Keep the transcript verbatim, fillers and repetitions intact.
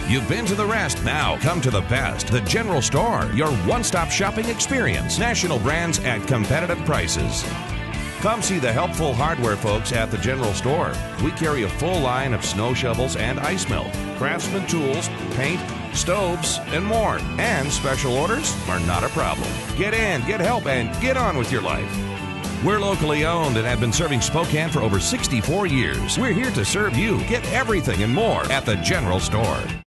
You've been to the rest. Now come to the best. The General Store, your one-stop shopping experience. National brands at competitive prices. Come see the helpful hardware folks at the General Store. We carry a full line of snow shovels and ice melt, Craftsman tools, paint, stoves, and more. And special orders are not a problem. Get in, get help, and get on with your life. We're locally owned and have been serving Spokane for over sixty-four years. We're here to serve you. Get everything and more at the General Store.